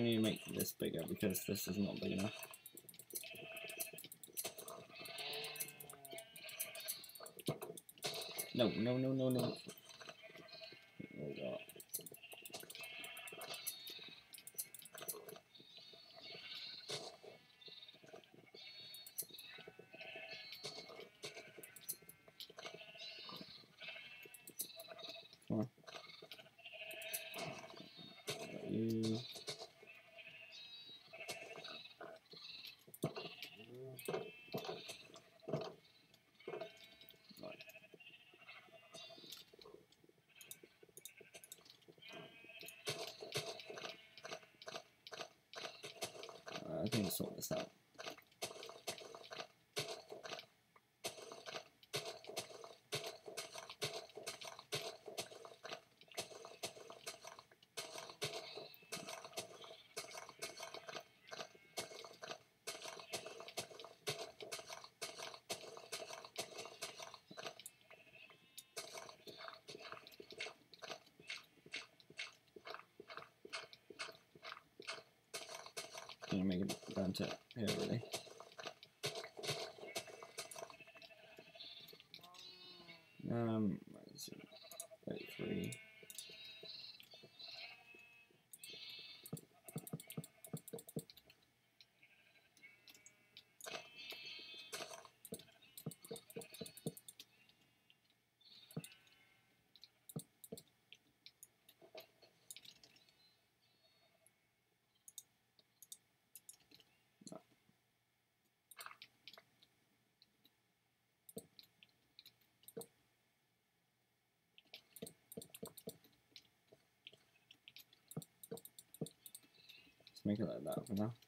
need to make this bigger because this is not big enough. No, no, no, no, no. Oh god. Come on. Got you. I think sort this out. Gonna make it down to here really. Let's see, 33. Make it like that for now.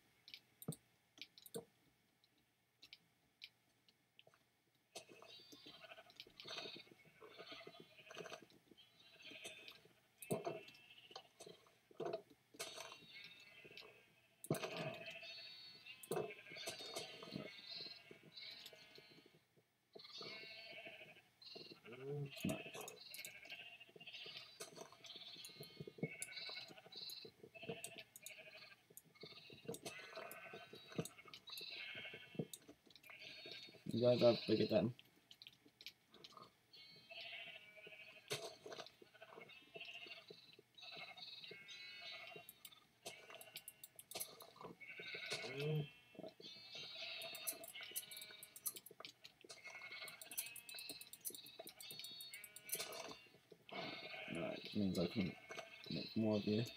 Nice. You guys are bigger than. Right, which means I can make more of you.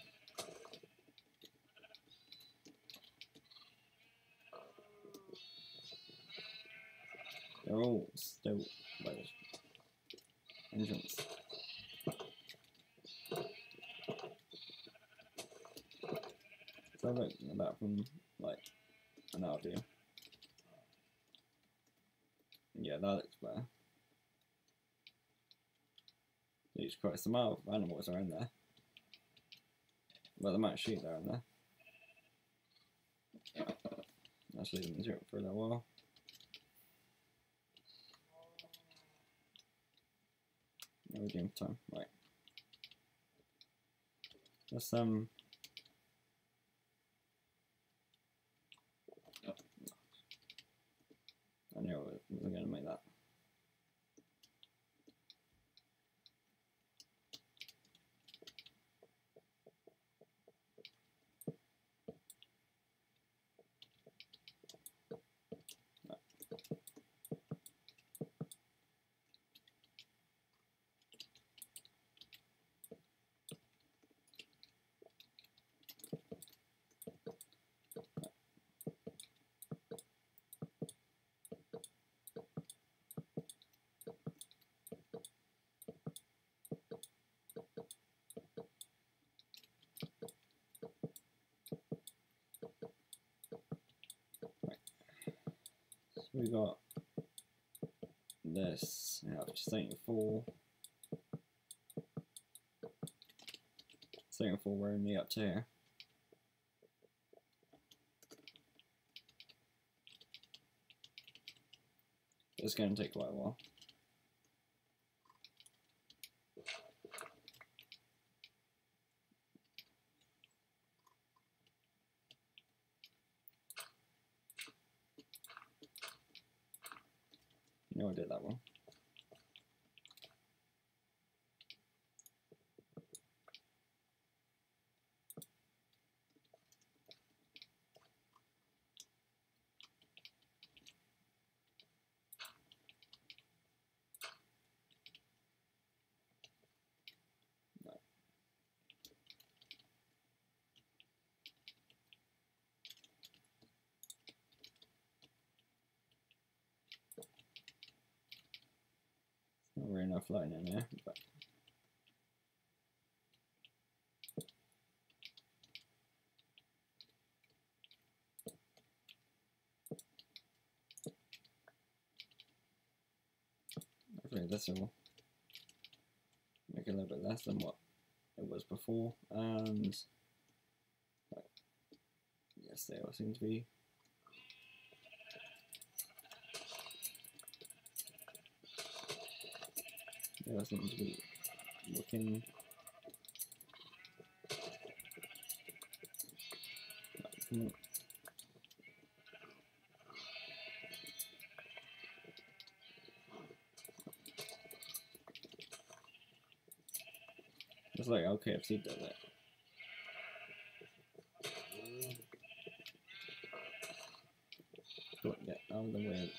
They're all still by the entrance. So I look at that from like an out view. Yeah, that looks better. Jesus Christ, the amount of animals are in there. Well, the amount of sheep that are in there. Let's leave them in zero for a little while. No game time, right. Let's I knew I wasn't gonna make that. We got this, yeah, just 4. 4 we're only up to here. It's going to take quite a while. know I did that one. Not really enough light in there, but hopefully this will make it a little bit less than what it was before, and yes, they all seem to be looking just like how KFC does it. Don't get out of the way.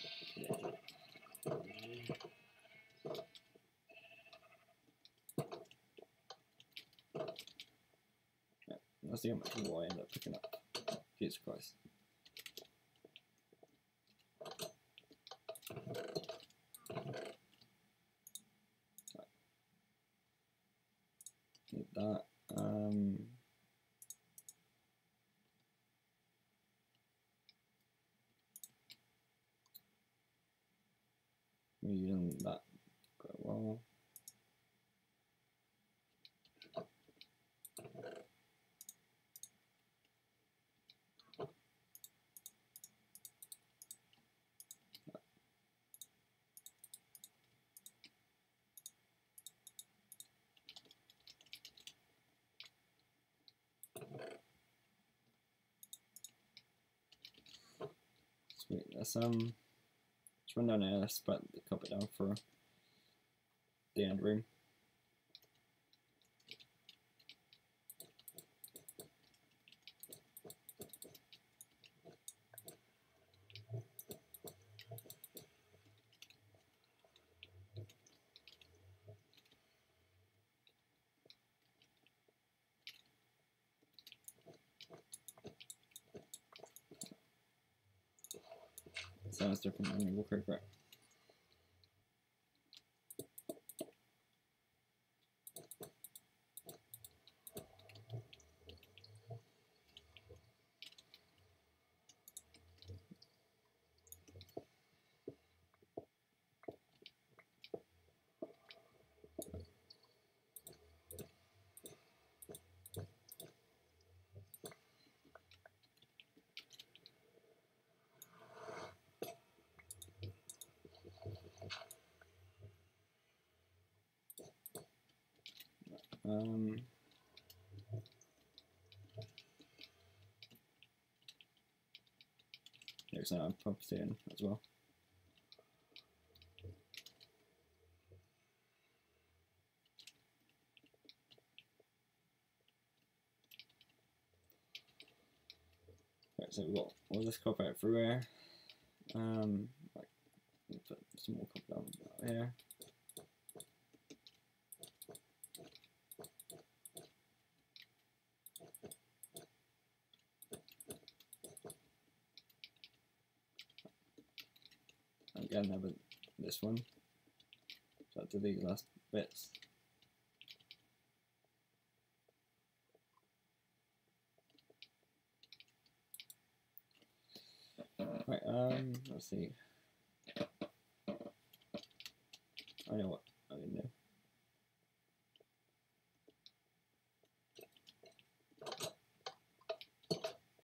Yeah, let's see how much more I end up picking up. Jesus Christ. Need that. We're using that quite well. Sweet. Let's run down there. Let's spread the copper down for the end room. Sounds different. I'm gonna walk over it. There's now pumped in as well. Right, so we've got all this copper out through here. Like, put some more copper down here. Again, have this one. So I'll do these last bits. Right, let's see. I know what.